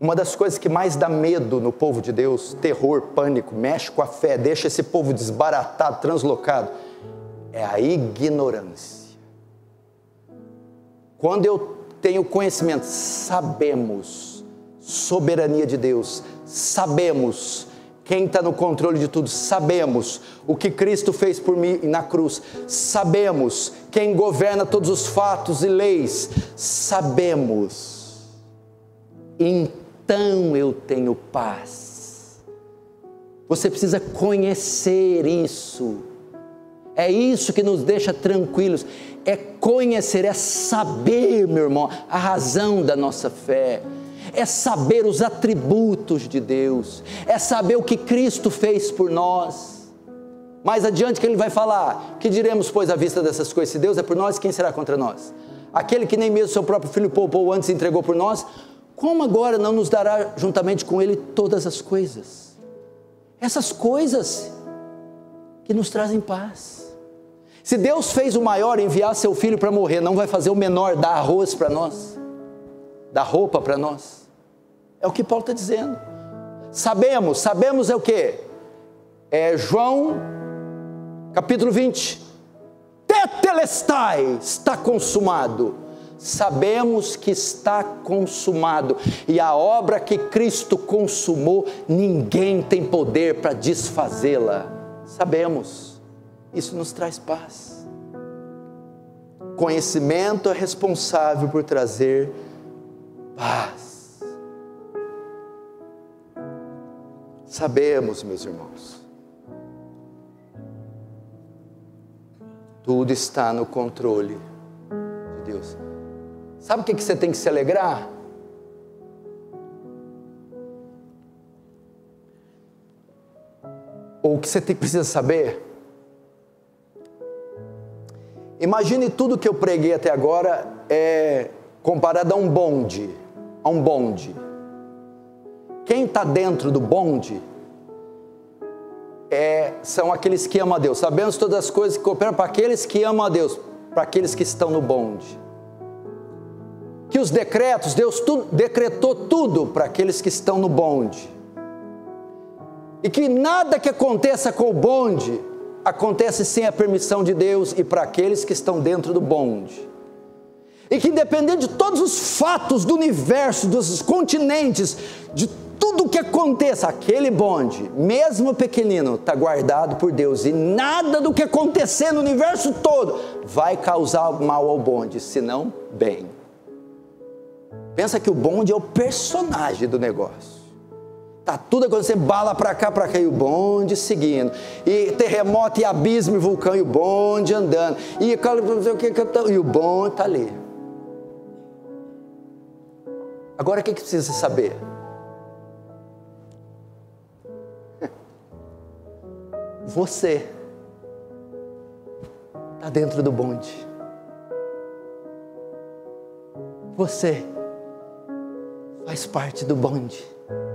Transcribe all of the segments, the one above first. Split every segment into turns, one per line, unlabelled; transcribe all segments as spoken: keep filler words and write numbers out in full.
Uma das coisas que mais dá medo no povo de Deus, terror, pânico, mexe com a fé, deixa esse povo desbaratado, translocado, é a ignorância. Quando eu tenho conhecimento, sabemos, soberania de Deus, sabemos quem está no controle de tudo, sabemos o que Cristo fez por mim na cruz, sabemos quem governa todos os fatos e leis, sabemos, então eu tenho paz. Você precisa conhecer isso, é isso que nos deixa tranquilos, é conhecer, é saber, meu irmão, a razão da nossa fé, é saber os atributos de Deus, é saber o que Cristo fez por nós. Mais adiante que ele vai falar, que diremos pois à vista dessas coisas, se Deus é por nós, quem será contra nós? Aquele que nem mesmo seu próprio filho poupou antes e entregou por nós, como agora não nos dará juntamente com ele todas as coisas? Essas coisas que nos trazem paz. Se Deus fez o maior enviar seu filho para morrer, não vai fazer o menor dar arroz para nós, dar roupa para nós? É o que Paulo está dizendo. Sabemos, sabemos é o que? É João capítulo vinte, tetelestai, está consumado. Sabemos que está consumado, e a obra que Cristo consumou, ninguém tem poder para desfazê-la. Sabemos, isso nos traz paz. Conhecimento é responsável por trazer paz. Sabemos, meus irmãos, tudo está no controle de Deus. Sabe o que você tem que se alegrar? Ou o que você tem, precisa saber? Imagine tudo que eu preguei até agora é comparado a um bonde, a um bonde. Quem está dentro do bonde é, são aqueles que amam a Deus. Sabemos todas as coisas que cooperam para aqueles que amam a Deus, para aqueles que estão no bonde. Que os decretos, Deus tudo, decretou tudo para aqueles que estão no bonde. E que nada que aconteça com o bonde acontece sem a permissão de Deus e para aqueles que estão dentro do bonde. E que independente de todos os fatos do universo, dos continentes, de tudo que aconteça, aquele bonde, mesmo pequenino, está guardado por Deus. E nada do que acontecer no universo todo vai causar mal ao bonde, senão bem. Pensa que o bonde é o personagem do negócio. Está tudo acontecendo, bala para cá, para cá, e o bonde seguindo. E terremoto, e abismo, e vulcão, e o bonde andando. E, e o bonde está ali. Agora o que, que precisa saber? Você está dentro do bonde. Você faz parte do bonde.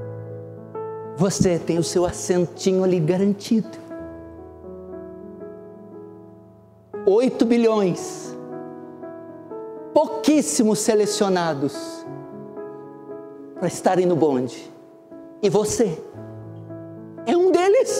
Você tem o seu assentinho ali garantido. Oito bilhões, pouquíssimos selecionados para estarem no bonde. E você é um deles.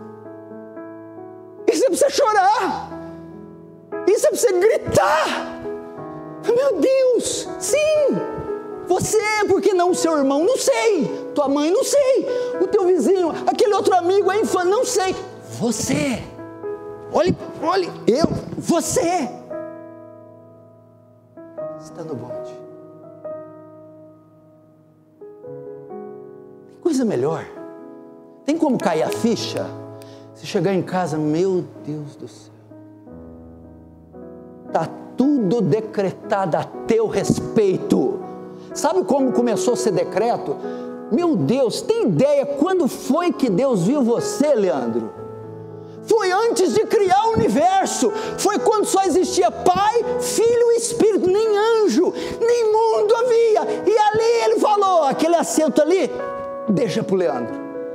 E você precisa chorar. E você precisa gritar. Meu Deus, sim. Você, por que não o seu irmão? Não sei. Tua mãe? Não sei. O teu vizinho? Aquele outro amigo? A infância? Não sei. Você. Olhe, olhe, eu, você. Está no bonde. Tem coisa melhor? Tem como cair a ficha? Se chegar em casa, meu Deus do céu. Está tudo decretado a teu respeito. Sabe como começou a ser decreto? Meu Deus, tem ideia quando foi que Deus viu você, Leandro? Foi antes de criar o universo. Foi quando só existia Pai, Filho e Espírito. Nem anjo, nem mundo havia. E ali ele falou, aquele assento ali, deixa para o Leandro.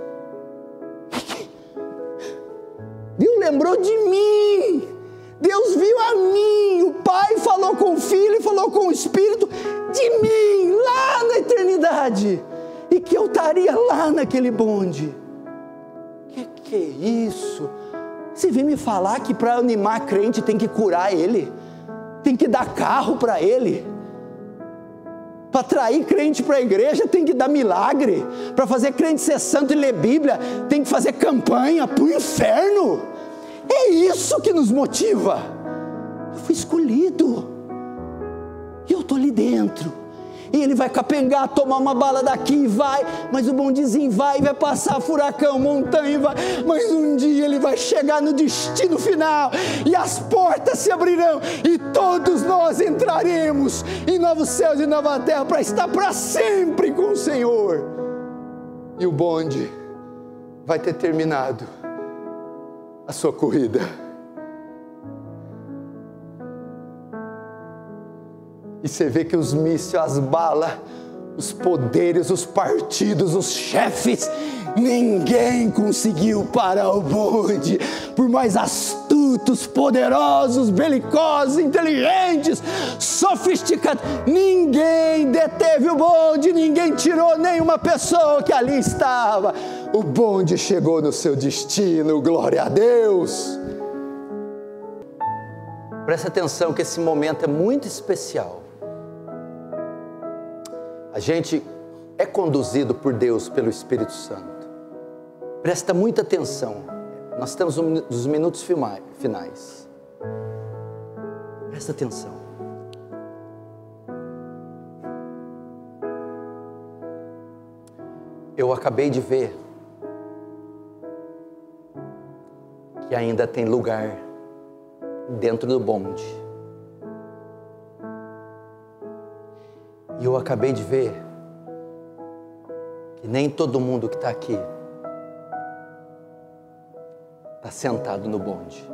Deus lembrou de mim. Deus viu a mim. O Pai falou com o Filho e falou com o Espírito de mim, lá na eternidade. e que eu estaria lá naquele bonde. Que que é isso? Você vem me falar que para animar crente tem que curar ele, tem que dar carro para ele, para atrair crente para a igreja tem que dar milagre, para fazer crente ser santo e ler Bíblia tem que fazer campanha para o inferno? É isso que nos motiva. Eu fui escolhido e eu estou ali dentro. E ele vai capengar, tomar uma bala daqui e vai, mas o bondezinho vai, vai passar furacão, montanha, vai, mas um dia ele vai chegar no destino final, e as portas se abrirão, e todos nós entraremos em novos céus e nova terra, para estar para sempre com o Senhor, e o bonde vai ter terminado a sua corrida. E você vê que os mísseis, as balas, os poderes, os partidos, os chefes, ninguém conseguiu parar o bonde. Por mais astutos, poderosos, belicosos, inteligentes, sofisticados, ninguém deteve o bonde, ninguém tirou nenhuma pessoa que ali estava. O bonde chegou no seu destino, glória a Deus. Presta atenção que esse momento é muito especial. A gente é conduzido por Deus, pelo Espírito Santo. Presta muita atenção. Nós estamos nos minutos finais. Presta atenção. Eu acabei de ver que ainda tem lugar dentro do bonde. E eu acabei de ver que nem todo mundo que está aqui está sentado no bonde.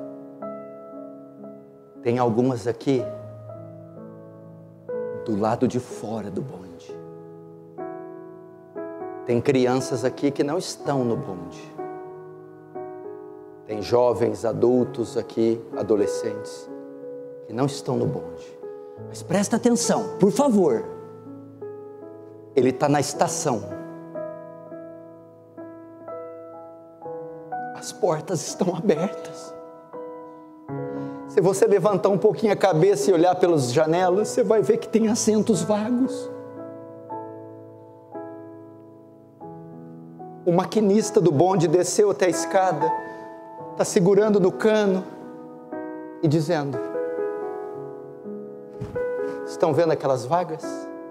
Tem algumas aqui do lado de fora do bonde. Tem crianças aqui que não estão no bonde. Tem jovens, adultos aqui, adolescentes, que não estão no bonde. Mas presta atenção, por favor. Ele está na estação. As portas estão abertas. Se você levantar um pouquinho a cabeça e olhar pelas janelas, você vai ver que tem assentos vagos. O maquinista do bonde desceu até a escada, está segurando no cano e dizendo: estão vendo aquelas vagas?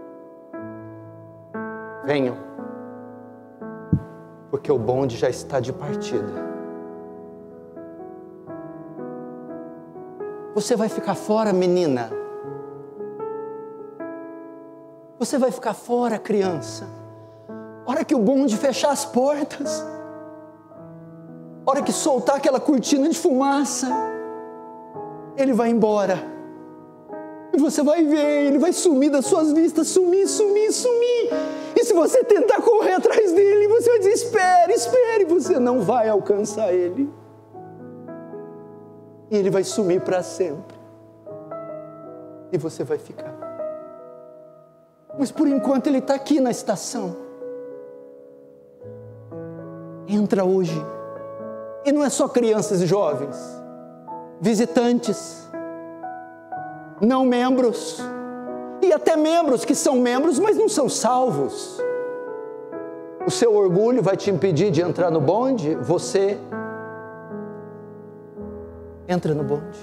Venham, porque o bonde já está de partida. Você vai ficar fora, menina. Você vai ficar fora, criança. Hora que o bonde fechar as portas, hora que soltar aquela cortina de fumaça, ele vai embora. E você vai ver, ele vai sumir das suas vistas, sumir, sumir, sumir. E se você tentar correr atrás dele, você vai dizer: espere, espere, você não vai alcançar ele. E ele vai sumir para sempre. E você vai ficar. Mas por enquanto ele está aqui na estação. Entra hoje. E não é só crianças e jovens, visitantes, não membros, e até membros que são membros, mas não são salvos. O seu orgulho vai te impedir de entrar no bonde? Você entra no bonde.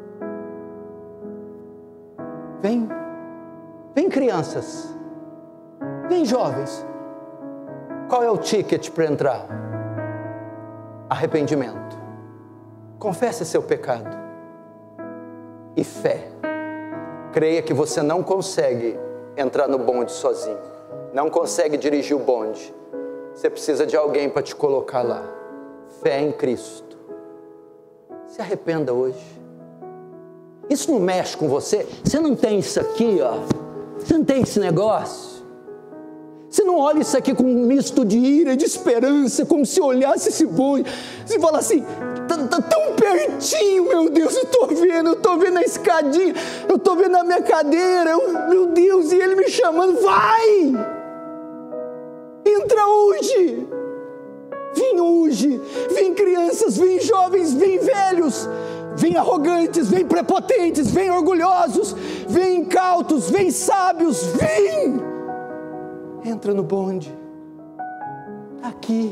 Vem, vem crianças, vem jovens. Qual é o ticket para entrar? Arrependimento. Confesse seu pecado. E fé. Creia que você não consegue entrar no bonde sozinho. Não consegue dirigir o bonde. Você precisa de alguém para te colocar lá. Fé em Cristo. Se arrependa hoje. Isso não mexe com você? Você não tem isso aqui, ó. Você não tem esse negócio? Você não olha isso aqui com um misto de ira e de esperança, como se olhasse esse bonde. Você fala assim: tá, tá tão pertinho, meu Deus, eu estou vendo, eu estou vendo a escadinha, eu estou vendo a minha cadeira, eu, meu Deus, e ele me chamando: vai! Entra hoje. Vem hoje. Vem crianças, vem jovens, vem velhos. Vem arrogantes, vem prepotentes, vem orgulhosos, vem incautos, vem sábios, vem. Entra no bonde. Está aqui.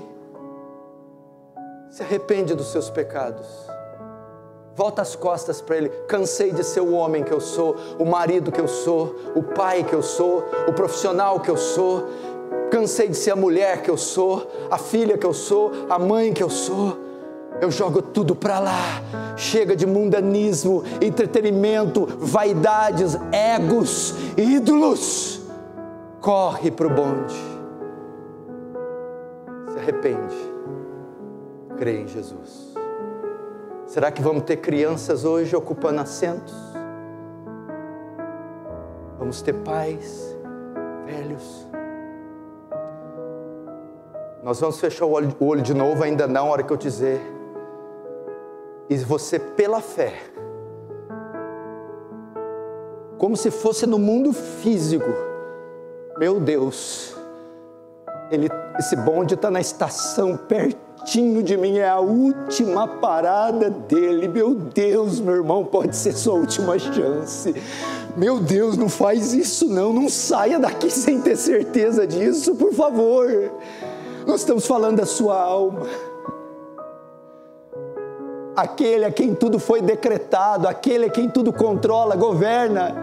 Se arrepende dos seus pecados. Volta as costas para Ele. Cansei de ser o homem que eu sou, o marido que eu sou, o pai que eu sou, o profissional que eu sou. Cansei de ser a mulher que eu sou, a filha que eu sou, a mãe que eu sou. Eu jogo tudo para lá. Chega de mundanismo, entretenimento, vaidades, egos, ídolos. Corre para o bonde. Se arrepende. Crê em Jesus. Será que vamos ter crianças hoje ocupando assentos? Vamos ter pais, velhos? Nós vamos fechar o olho, o olho de novo, ainda não, a hora que eu dizer. E você, pela fé, como se fosse no mundo físico, meu Deus, ele, esse bonde está na estação, pertinho de mim, é a última parada dele. Meu Deus, meu irmão, pode ser sua última chance. Meu Deus, não faz isso não, não saia daqui sem ter certeza disso, por favor. Nós estamos falando da sua alma. Aquele a quem tudo foi decretado, aquele a quem tudo controla, governa.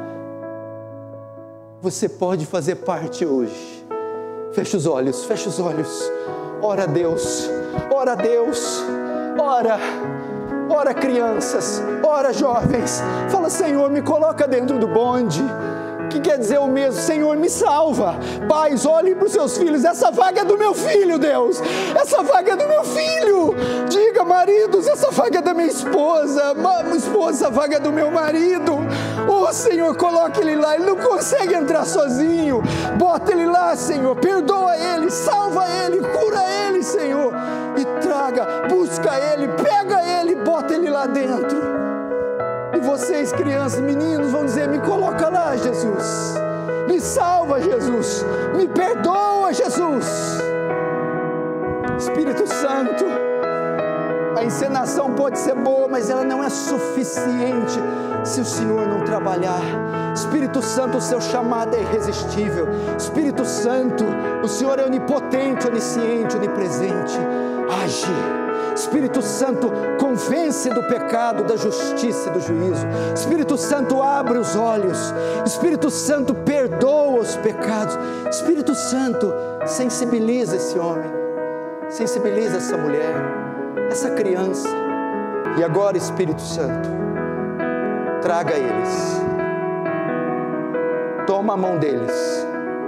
Você pode fazer parte hoje. Fecha os olhos, fecha os olhos. Ora a Deus, ora a Deus, ora, ora crianças, ora jovens. Fala, Senhor, me coloca dentro do bonde. Que quer dizer o mesmo, Senhor, me salva. Pais, olhem para os seus filhos, essa vaga é do meu filho, Deus, essa vaga é do meu filho. Diga, maridos, essa vaga é da minha esposa. Minha esposa, essa vaga é do meu marido. Oh, Senhor, coloque ele lá, ele não consegue entrar sozinho. Bota ele lá, Senhor, perdoa ele, salva ele, cura ele, Senhor. E traga, busca ele, pega ele, bota ele lá dentro. E vocês, crianças, meninos, vão dizer, me coloca lá, Jesus. Me salva, Jesus. Me perdoa, Jesus. Espírito Santo, a encenação pode ser boa, mas ela não é suficiente se o Senhor não trabalhar. Espírito Santo, o seu chamado é irresistível. Espírito Santo, o Senhor é onipotente, onisciente, onipresente. Age. Espírito Santo, convence do pecado, da justiça e do juízo. Espírito Santo, abre os olhos. Espírito Santo, perdoa os pecados. Espírito Santo, sensibiliza esse homem, sensibiliza essa mulher, essa criança. E agora, Espírito Santo, traga eles, toma a mão deles,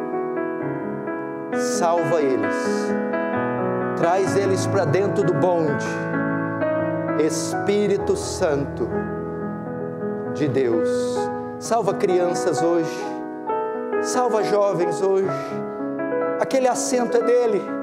salva eles, traz eles para dentro do bonde. Espírito Santo de Deus, salva crianças hoje, salva jovens hoje. Aquele assento é dele.